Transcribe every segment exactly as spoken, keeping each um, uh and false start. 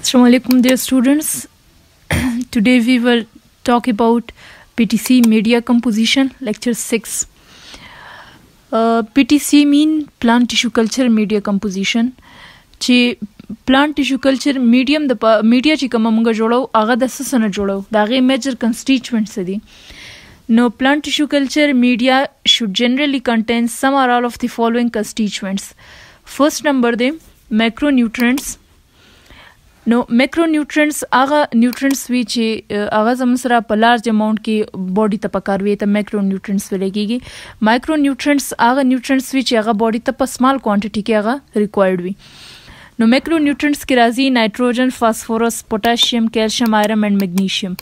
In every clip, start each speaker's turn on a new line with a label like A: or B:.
A: Assalamu alaikum dear students. Today we will talk about P T C media composition, lecture six. Uh, P T C mean plant tissue culture media composition. چې plant tissue culture medium د media چې کوم موږ جوړو هغه د څه نه جوړو دا غي major constituents دي. No, plant tissue culture media should generally contain some or all of the following constituents. First number the macronutrients. نو مایکرونیوټرینټس هغه نیوټرینټس وی چې هغه زموږ سره په لارج اماونټ کې باډي ته پکار وي ته مایکرونیوټرینټس ویل کېږي. مایکرونیوټرینټس هغه نیوټرینټس وی چې هغه باډي ته په سمال کوانټیټي کې هغه ریکوایرډ وي. نو مایکرونیوټرینټس کې راځي نایټروجن، فاسفورس، پوټاشیم، کیلشیم، آیرن اینڈ میګنیشیم.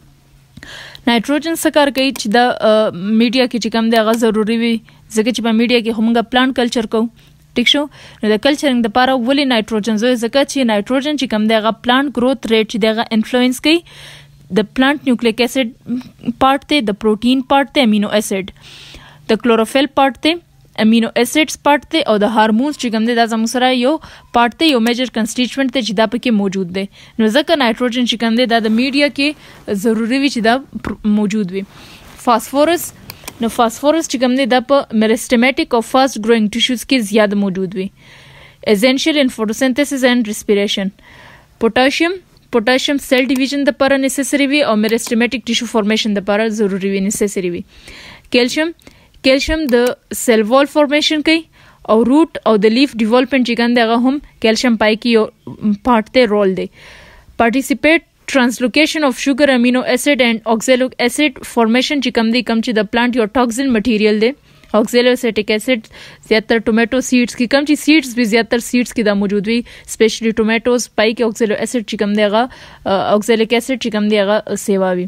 A: نایټروجن څه کار کوي چې د میډیا کې چې کوم دی هغه ضروری وي ځکه چې په میډیا کې همغه پلانټ کلچر کوو. ٹھیک شو نو د کلچرینګ د لپاره ولې نایټروجن زو ځکه چې نایټروجن چې کوم دی هغه پلانټ گروث ریټ چې دغه انفلوئنس کوي د پلانټ نیوکلیک ایسډ پارت ته د پروټین پارت ته امینو ایسډ د کلوروفیل پارت ته امینو ایسډز پارت ته او د هارمونز چې کوم دی دا زموږ سره یو پارت ته یو میجر کنسټیټوئنټ ته چې دا پکې موجود دی. نو ځکه نایټروجن چې کوم دی دا د میډیا کې ضروری وي چې دا موجود وي. فاسفورس نو فاسفورس چې کوم دی دا په میریسټمیټک او فاسټ گروینګ ټیشوز کې زیات موجود وي. اسینشیل ان فوټوسنتھسس اینڈ ریسپیریشن. پوټاشیم پوټاشیم سیل ډیویژن د لپاره نیسیسری وي او میریسټمیټک ټیشو فارمیشن د لپاره ضروری وي نیسیسری وي. کیلشیم کیلشیم د سیل وال فارمیشن کوي او روټ او د لیف ډیولپمنٹ چې کوم دی هغه هم کیلشیم پای کې یو پارت ته رول دی. پارټیسیپیټ translocation of sugar amino acid and oxalic acid formation چې کوم دی کوم چې د پلانټ یو ټاکسین مټیریل دی. oxaloacetic acid زیاتر ټومیټو سیډز کې کوم چې سیډز به زیاتر سیډز کې دا موجود وي سپیشلی ټومیټوز پای کې oxalic acid چې کوم دی هغه oxalic acid چې کوم دی هغه سیوا وي.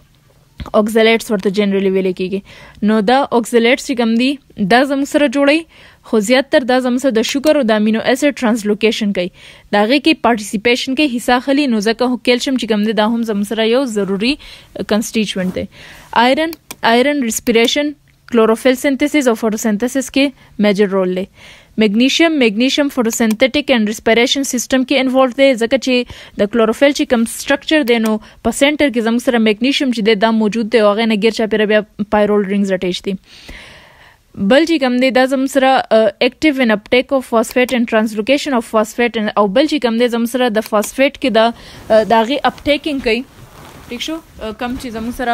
A: oxalates ورته جنرally ویل کېږي. نو دا oxalates چې کوم دی دا زموږ سره جوړي خو زیاتر دا زموږ سره د شوګر او د امینو ایسډ ټرانسلوکیشن کوي دا غي کې پارټیسیپیشن کې حصہ خلی نو ځکه کیلشیم چې کوم دی دا هم زموږ سره یو ضروری کنسټیټوئنټ دی. آیرن آیرن ریسپیریشن کلوروفیل سینتھسس او فوټوسنتھسس کې میجر رول لري. میګنیشیم میګنیشیم فوټوسنتھیټک اینڈ ریسپیریشن سیستم کې انوالو دی ځکه چې د کلوروفیل چې کوم سټرکچر دی نو په سنټر کې زموږ سره میګنیشیم چې دی دا موجود دی او هغه نه غیر چا پیره بیا پایرول رینګز اٹیچ دي. بل چې کوم دی دا زموږ سره اکټیو ان اپټیک اف فاسفیټ اینڈ ټرانسلوکیشن اف فاسفیټ او بل چې کوم دی زموږ سره د فاسفیټ کې دا داغي اپټیکینګ کوي. ٹھیک شو کم چې زموږ سره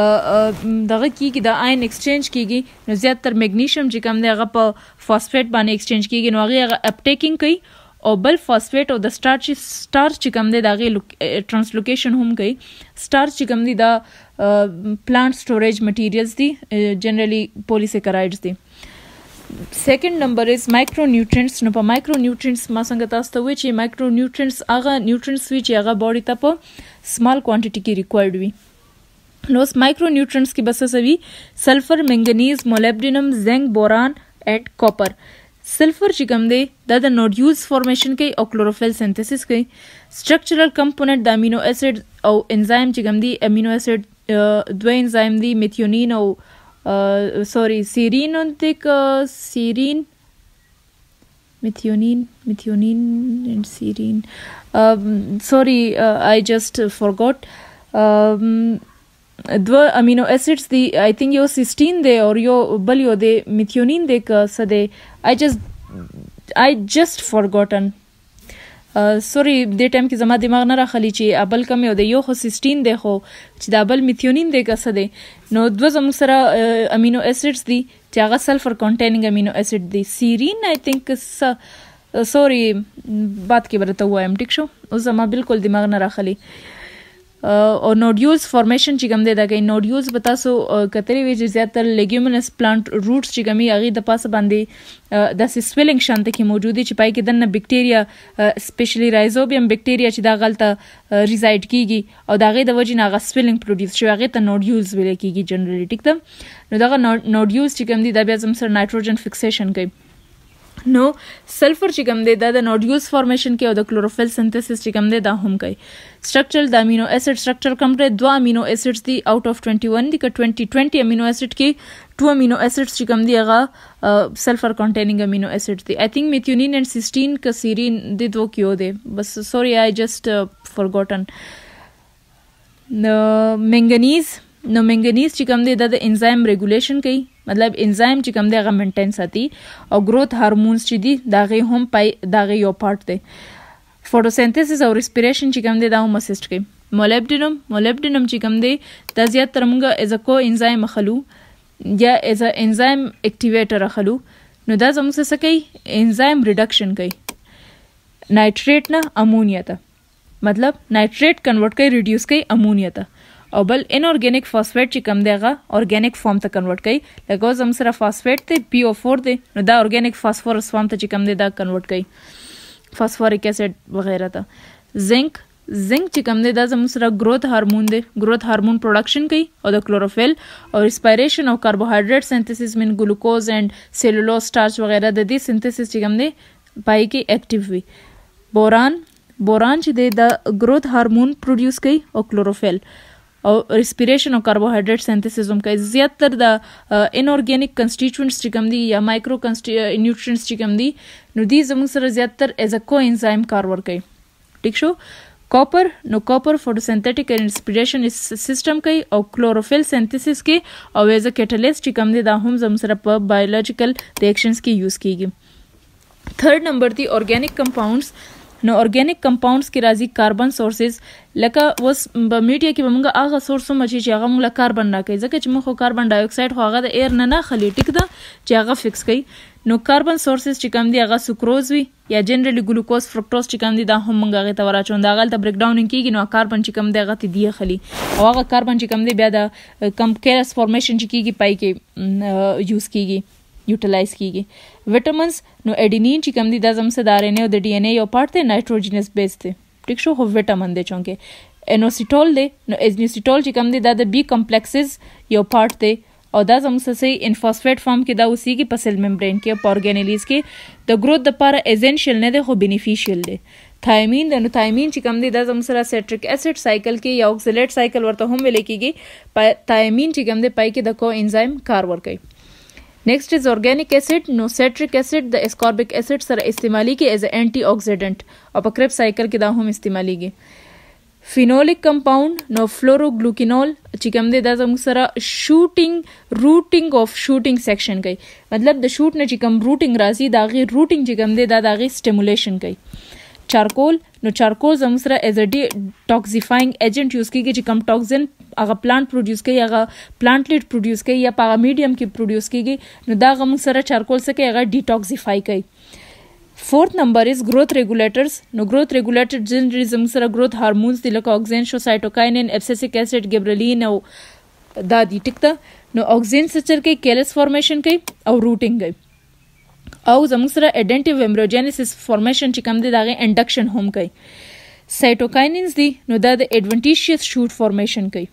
A: دغه کیږي د آین ایکسچینج کیږي نو زیاتر میګنیشیم چې کوم دی هغه په فاسفیټ باندې ایکسچینج کیږي نو هغه اپټیکینګ کوي او بل فاسفیټ او د سٹارچ سٹارچ چې کوم دی دغه ټرانسلوکیشن هم کوي. سٹارچ چې کوم دی دا پلانټ سټوریج مټیریلز دي جنرally پولیسیکرایډز دي. سیکنډ نمبر از مایکرونیوټرینټس. نو په مایکرونیوټرینټس ما څنګه تاسو ته وایي چې مایکرونیوټرینټس هغه نیوټرینټس وي چې هغه باډي ته په سمال کوانټیټي کې ریکوایرډ وي. نو مایکرونیوټرینټس کې بس څه وي سلفر، منګنیز، مولبډینم، زنک، بوران اینڈ کاپر. سلفر چې کوم دی دا د نوډیولز فارمیشن کوي او کلوروفیل سینتھسس کوي. سټرکچرل کمپوننت د امینو ایسډ او انزایم چې کوم دی امینو ایسډ دوه انزایم دی میتھیونین او سوري سیرین او تک سیرین میتھیونین میتھیونین اینڈ سیرین سوري آی جسٹ فورګوت دوه امینو ایسډز دی آی تھنک یو سیسټین دی او یو بل یو دی میتھیونین دی که څه دی آی جسٹ آی جسٹ فورګوټن سوري د ټایم کې زما دماغ نه راخلی چې ابل کم یو دی یو خو سیسټین دی خو چې دا بل میتھیونین دی که څه دی نو دوه زموږ سره امینو ایسډز دی چې هغه سلفر کانټینینګ امینو ایسډ دی. سیرین آی تھنک سوري بات کې برته وایم. ټیک شو اوس زما بالکل دماغ نه راخلی. او نوډیولز فارمیشن چې کوم دی دا کوي نوډیولز به تاسو کتلی وي چې زیاتر لیګیومینس پلانټ روټس چې کومي هغې د پاسه باندې داسې سویلنګ شانته کې موجود دي چې پای کې دننه بکټیریا سپیشلی رایزوبیم بکټیریا چې دا غلطه ریزایډ کیږي او د هغې د وجې نه هغه سویلنګ پروډیوس شوی هغې ته نوډیولز ویلی کیږي جنرلی. ټیک ده نو دغه نوډیولز چې کوم دي دا بیا زموږ سره نایټروجن فکسیشن کوي نو سلفر چې کوم دی دا د نوډیولز فارمیشن کې او د کلوروفیل سنتھسس چې کوم دی دا هم کوي. سټرکچر د امینو اسید سټرکچر کوم دی دوه امینو اسیدز دی اوټ اف اکیس دی که بیس بیس امینو اسید کې ټو امینو اسیدز چې کوم دی هغه سلفر کنټینینګ امینو اسید دی. آی تھنک میثیونین اینڈ سیسټین ک سیرین د دوه کیو دی بس سوري آی جسٹ فورګوټن. نو منګنیز نو منګنیز چې کوم دی دا د انزایم ریګولیشن کوي مطلب انزایم چې کوم دی هغه مینټین ساتي او گروث هارمونز چې دي دا غي هم پای دا غي یو پارت دی. فوټوسنتھسس او ریسپیریشن چې کوم دی دا هم اسیسټ کوي. مولبډینم مولبډینم چې کوم دی دا زیات تر موږ از ا کو انزایم خلو یا از ا انزایم اکټیویټر خلو نو دا زموږ څه کوي انزایم ریډکشن کوي نایټریټ نه امونیا ته مطلب نایټریټ کنورټ کوي ریډیوس کوي امونیا ته او بل ان اورګانیک فاسفیټ چې کوم دیغه اورګانیک فارم ته کنورټ کوي لکه زم سره فاسفیټ ته پی او فور دی نو دا اورګانیک فاسفورس فارم ته چې کوم دی دا کنورټ کوي فاسفوریک اسید وغیرہ ته. زنک زنک چې کوم دی دا زم سره گروث هارمون دی گروث هارمون پروډکشن کوي او د کلوروفیل او ریسپیریشن او کاربوهایډریټ سنتھسس من ګلوکوز اینڈ سیلولوز سٹارچ وغیرہ د دې سنتھسس چې کوم دی پای کې ایکټیو وي. بوران بوران چې دی د گروث هارمون پروډیوس کوي او کلوروفیل او ریسپیریشن او کاربوهایډریټ سنتھسس هم کوي. زیات تر د ان اورګانیک کنسټیټوئنټس چې کوم دي یا مایکرو نیوټرینټس چې کوم دي نو دي زموږ سره زیات تر ایز ا کو انزایم کار ورکوي. ټیک شو. کاپر نو کاپر فوټوسنتھیټک ریسپیریشن سیستم کوي او کلوروفیل سنتھسس کې او ایز ا کیټالیست چې کوم دي دا هم زموږ سره په بایولوژیکل ریاکشنز کې یوز کیږي. تھرډ نمبر دی اورګانیک کمپاونډز نو اورګانیک کمپاونډز کې راځي کاربن سورسز لکه اوس په میډیا کې به موږ هغه سورس ومچي چې هغه موږ کاربن راکوي ځکه چې موږ کاربن ډای اکساید خو هغه د ایر نه نه خلی ټیک ده چې هغه فکس کوي. نو کاربن سورسز چې کوم دي هغه سوکروز وي یا جنرالي ګلوکوز فرکټوز چې کوم دي دا هم موږ هغې ته وراچوو دا هغه ته بریک ډاونینګ کېږي نو کاربن چې کوم دی هغه ته دی خلي او هغه کاربن چې کوم دی بیا د کم کیرس فارمیشن چې کېږي پای کې یوز کېږي یوټیلایز کیږي. وټامینز نو اډینین چې کوم دي دا زم سره د آر ان اے او د ډي ان اے یو پارت دی نایټروجینس بیس دی ټیک شو خو وټامین دی چونکې انوسیټول دی نو انوسیټول چې کوم دی دا د بی کمپلیکسز یو پارت دی او دا زم سره ان فاسفیټ فارم کې دا اوسېږي په سیل ممبرین کې په اورګانیلیز کې د گروث لپاره ایزنشل نه دی خو بینیفیشل دی. تھایمین د نو تھایمین چې کوم دی دا زم سره سیټریک اسید سایکل کې یا اوکسالیټ سایکل ورته هم ویل کېږي. تھایمین چې کوم دی پای کې د کو انزایم کار ورکوي. نیکسٹ از اورګانیک اسید نو سیټریک اسید د اسکاربک اسید سره استعمالیږي ایز ا انټي اکسیډنټ او په کریب سایکل کې دا هم استعمالیږي. فینولیک کمپاوند نو فلوروګلوکینول چې کوم دی دا زموږ سره شوټینګ روټینګ اف شوټینګ سیکشن کوي مطلب د شوټ نه چې کوم روټینګ راځي دا غي روټینګ چې کوم دی دا د غي سټیمولیشن کوي. چارکول نو چارکول زموږ سره ایز ا ډي ټاکسیفاینګ ایجنټ یوز کیږي چې کوم ټاکسین هغه پلانټ پروډیوس کوي هغه پلانټ لیډ پروډیوس کوي یا په میډیم کې پروډیوس کیږي نو دا غو سره چارکول څه کوي هغه ډیټاکسیفای کوي. فورث نمبر از گروث ریګولیټرز نو گروث ریګولیټر جنرالزم سره گروث هارمونز دي لکه اکسین شو سایټوکاینین ابسیسک اسید ګبرلین او دا دي ټیک ته. نو اکسین سچر کوي کیلس فارمیشن کوي او روټینګ کوي او زموږ سره ایډنټیو ایمبریوجینیسس فارمیشن چې کوم دی دا غي انډکشن هم کوي. سایټوکاینینز دي نو دا د ایڈوانټیشیس شوټ فارمیشن کوي.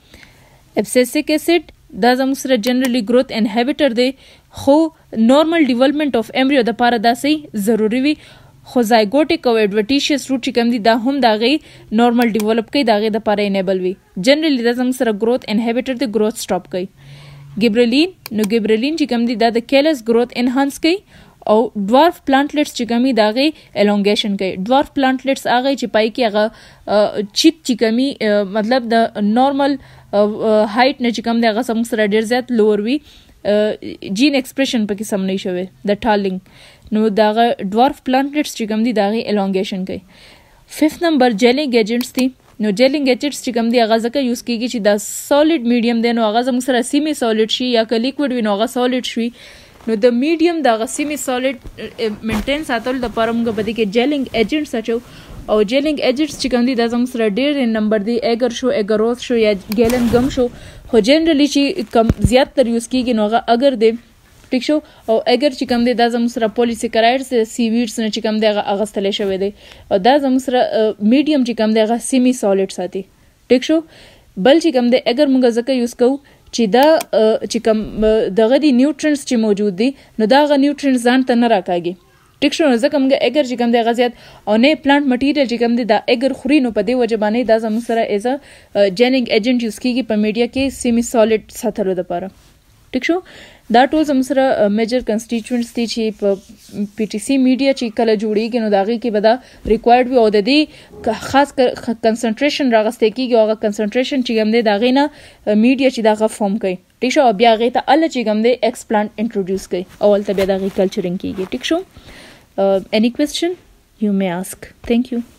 A: ابسیسک اسید دا زموږ سره جنرالي گروث انهبیټر دی خو نارمل ډیولپمنٹ اف ایمبریو د پاره دا سي ضروری وي خو زایګوټیک او ایډوانټیشیس روټ چې کوم دی دا هم دا غي نارمل ډیولپ کوي دا غي د پاره انیبل وي. جنرالي دا زموږ سره گروث انهبیټر دی گروث سټاپ کوي. ګبرلین نو ګبرلین چې کوم دی دا د کیلس گروث انهانس کوي او ډوارف پلانټلیټس چې کومي دا غي الونګیشن کوي. ډوارف پلانټلیټس هغه چې پای کې هغه چیک چې کومي مطلب د نارمل هایټ نه چې کوم دی هغه سم سره ډیر زیات لوور وي جین ایکسپریشن پکې سم نه شوی د ټالینګ نو دا ډوارف پلانټلیټس چې کوم دی دا غي الونګیشن کوي. ففth نمبر جیلینګ ایجنټس دي نو جیلینګ ایجنټس چې کوم دی هغه ځکه یوز کیږي چې دا سالډ میډیم دی نو هغه زم سره سیمی سالډ شي یا که لیکوډ وي نو هغه سالډ شي نو د میډیم دا سیمی سالډ مینټین ساتل د پاره موږ بده کې جیلینګ ایجنټس اچو او جیلینګ ایجنټس چې کوم دي دا زم سره ډیر نمبر دی اگر شو اګروز شو یا ګیلن غم شو خو جنرالي چې کم زیات تر یوز کیږي نو هغه اگر دی ټیک شو او اگر چې کوم دی دا زم سره پولیسیکرایډز سی ویډز نه چې کوم دی هغه اغستل شوی دی او دا زم سره میډیم چې کوم دی هغه سیمی سالډ ساتي ټیک شو. بل چې کوم دی اگر موږ ځکه یوز کوو چې دا چې کوم دغه دی نیوټرینټس چې موجود دي نو دا غ نیوټرینټس ځان ته نه راکاږي. ټیک شو. نو ځکه موږ اگر چې کوم دی غزیات او نه پلانټ مټیریل چې کوم دی دا اگر خوري نو په دې وجه باندې دا زموږ سره ایز ا جینینګ ایجنټ یوز کیږي په میډیا کې سیمی سالډ ساتلو لپاره. ټیک شو. دا ټول زموږ سره میجر کنسټیټوئنټس دي چې په پی ټی سی میډیا چې کله جوړیږي نو داغه کې به دا ریکوایرډ وي او د دې خاص کنسنټریشن راغسته کیږي او هغه کنسنټریشن چې کوم دی دا غینه میډیا چې دا غ فارم کوي. ټیک شو. بیا غي ته ال چې کوم دی ایکسپلانټ انټروډوس کوي او ول ته بیا دا غي کلچرینګ کیږي. ټیک شو. Uh, any question you may ask. Thank you.